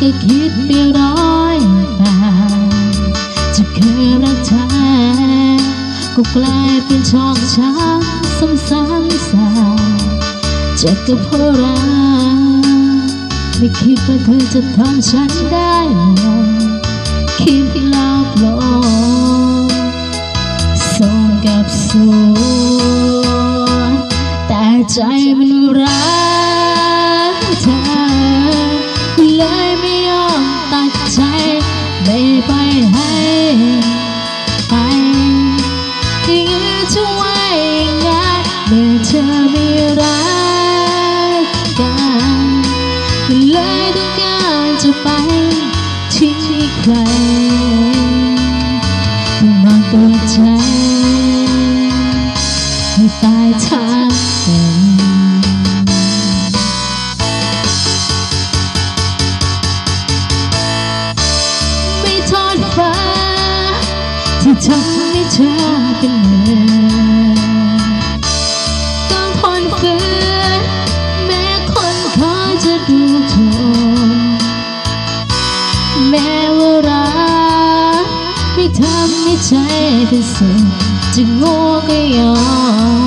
ก็คิดไปร้อยแบบจะเคยรักแท้ก็กลายเป็นช่องช้างซ้ำๆเจ็บก็เพราะรักไม่คิดว่าเธอจะทำฉันได้หรอกคิดแล้วปลงส่งกับส่วนแต่ใจมันรักเธอเลยไม่ยอมตัดใจไม่ไปให้ไปยื้อจะไว้งานเมื่อเธอไม่รักกันเลยต้องการจะไปทิ้งใครต้องนอนตัวใจให้ตายทางกันไม่ทอดฟ้าที่ทำให้เธอเป็นเหมือนต้องทนฝืนแม้คนเขาจะดูถูกแม้ว่ารักไม่ทำให้ใจเป็นสุขจะโง่ก็ยอม